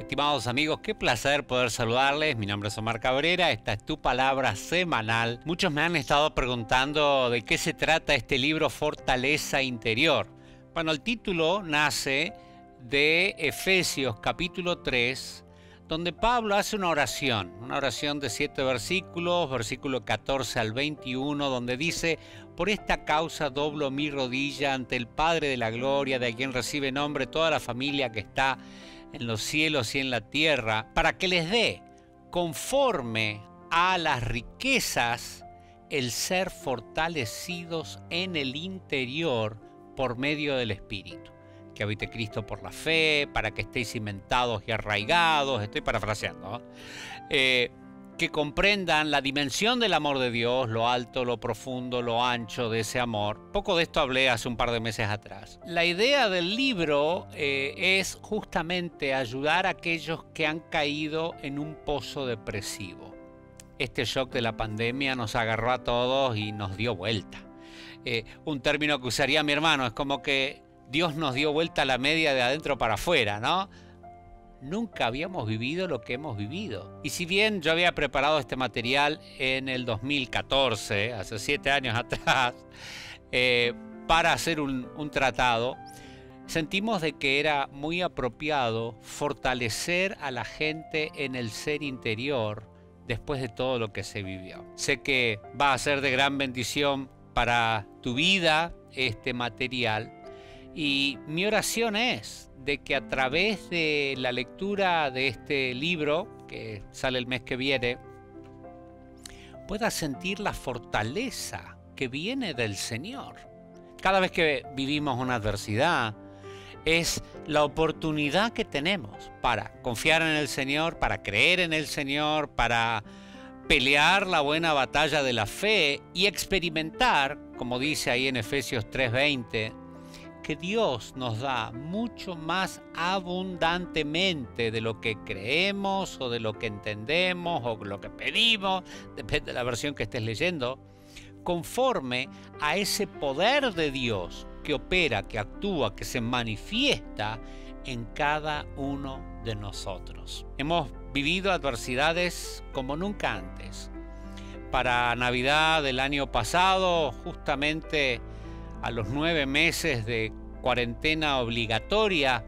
Estimados amigos, qué placer poder saludarles. Mi nombre es Omar Cabrera, esta es tu palabra semanal. Muchos me han estado preguntando de qué se trata este libro Fortaleza Interior. Bueno, el título nace de Efesios capítulo 3, donde Pablo hace una oración de 7 versículos, versículo 14 al 21, donde dice: por esta causa doblo mi rodilla ante el Padre de la gloria, de quien recibe nombre toda la familia que está en los cielos y en la tierra, para que les dé, conforme a las riquezas, el ser fortalecidos en el interior por medio del Espíritu. Que habite Cristo por la fe, para que estéis cimentados y arraigados, estoy parafraseando, que comprendan la dimensión del amor de Dios, lo alto, lo profundo, lo ancho de ese amor. Poco de esto hablé hace un par de meses atrás. La idea del libro es justamente ayudar a aquellos que han caído en un pozo depresivo. Este shock de la pandemia nos agarró a todos y nos dio vuelta. Un término que usaría mi hermano, es como que Dios nos dio vuelta a la media de adentro para afuera, ¿no? Nunca habíamos vivido lo que hemos vivido. Y si bien yo había preparado este material en el 2014, hace 7 años atrás, para hacer un tratado, sentimos de que era muy apropiado fortalecer a la gente en el ser interior después de todo lo que se vivió. Sé que va a ser de gran bendición para tu vida este material, y mi oración es de que a través de la lectura de este libro, que sale el mes que viene, puedas sentir la fortaleza que viene del Señor. Cada vez que vivimos una adversidad, es la oportunidad que tenemos para confiar en el Señor, para creer en el Señor, para pelear la buena batalla de la fe y experimentar, como dice ahí en Efesios 3:20, que Dios nos da mucho más abundantemente de lo que creemos o de lo que entendemos o lo que pedimos, depende de la versión que estés leyendo, conforme a ese poder de Dios que opera, que actúa, que se manifiesta en cada uno de nosotros. Hemos vivido adversidades como nunca antes. Para Navidad del año pasado, justamente a los 9 meses de cuarentena obligatoria,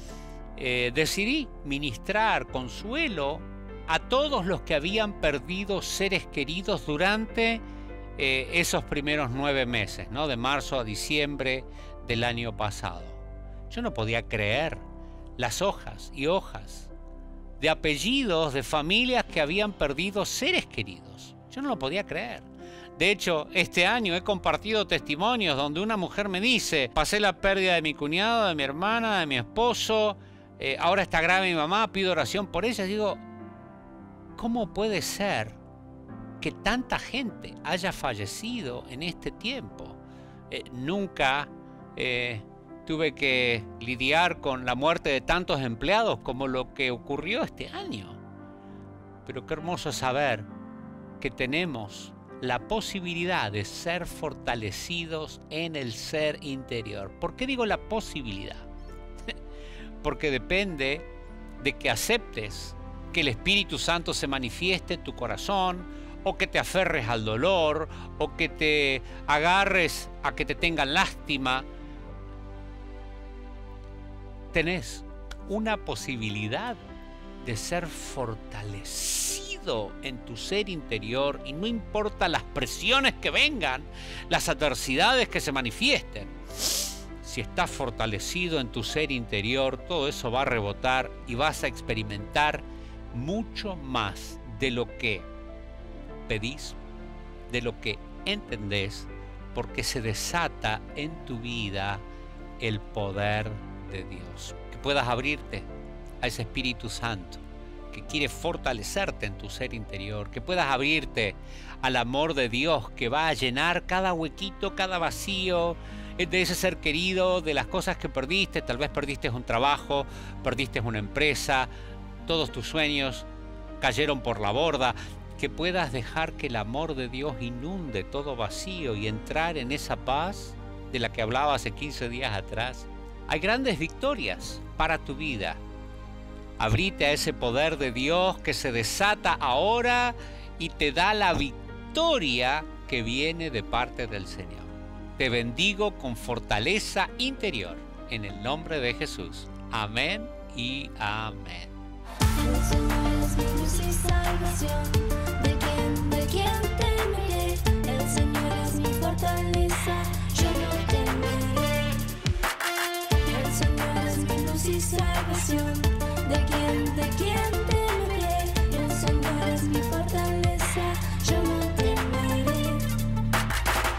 decidí ministrar consuelo a todos los que habían perdido seres queridos durante esos primeros 9 meses, ¿no? De marzo a diciembre del año pasado. Yo no podía creer las hojas y hojas de apellidos de familias que habían perdido seres queridos. Yo no lo podía creer. De hecho, este año he compartido testimonios donde una mujer me dice: pasé la pérdida de mi cuñado, de mi hermana, de mi esposo, ahora está grave mi mamá, pido oración por ella. Digo, ¿cómo puede ser que tanta gente haya fallecido en este tiempo? Nunca tuve que lidiar con la muerte de tantos empleados como lo que ocurrió este año. Pero qué hermoso saber que tenemos la posibilidad de ser fortalecidos en el ser interior. ¿Por qué digo la posibilidad? Porque depende de que aceptes que el Espíritu Santo se manifieste en tu corazón, o que te aferres al dolor, o que te agarres a que te tengan lástima. Tenés una posibilidad de ser fortalecido en tu ser interior, y no importa las presiones que vengan, las adversidades que se manifiesten. Si estás fortalecido en tu ser interior, todo eso va a rebotar y vas a experimentar mucho más de lo que pedís, de lo que entendés, porque se desata en tu vida el poder de Dios. Que puedas abrirte a ese Espíritu Santo que quiere fortalecerte en tu ser interior, que puedas abrirte al amor de Dios que va a llenar cada huequito, cada vacío de ese ser querido, de las cosas que perdiste. Tal vez perdiste un trabajo, perdiste una empresa, todos tus sueños cayeron por la borda. Que puedas dejar que el amor de Dios inunde todo vacío y entrar en esa paz de la que hablaba hace 15 días atrás. Hay grandes victorias para tu vida. Abrite a ese poder de Dios que se desata ahora y te da la victoria que viene de parte del Señor. Te bendigo con fortaleza interior, en el nombre de Jesús. Amén y amén. El Señor es mi luz y salvación. ¿De quién temeré? El Señor es mi fortaleza, yo no temeré. El Señor es mi luz y salvación. ¿De quién